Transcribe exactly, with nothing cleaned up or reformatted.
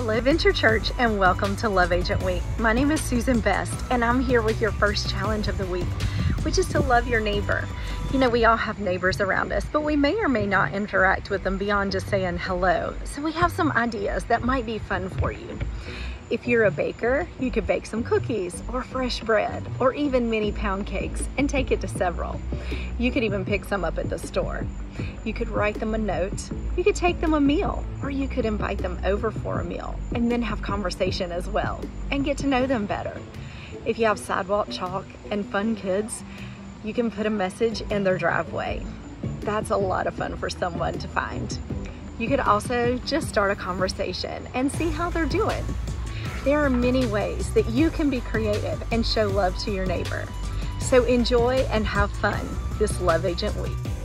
Hello Adventure Church and welcome to Love Agent Week. My name is Susan Best and I'm here with your first challenge of the week, which is to love your neighbor. You know, we all have neighbors around us, but we may or may not interact with them beyond just saying hello. So we have some ideas that might be fun for you. If you're a baker, you could bake some cookies or fresh bread or even mini pound cakes and take it to several. You could even pick some up at the store. You could write them a note, you could take them a meal, or you could invite them over for a meal and then have conversation as well and get to know them better. If you have sidewalk chalk and fun kids, you can put a message in their driveway. That's a lot of fun for someone to find. You could also just start a conversation and see how they're doing. There are many ways that you can be creative and show love to your neighbor. So enjoy and have fun this Love Agent Week.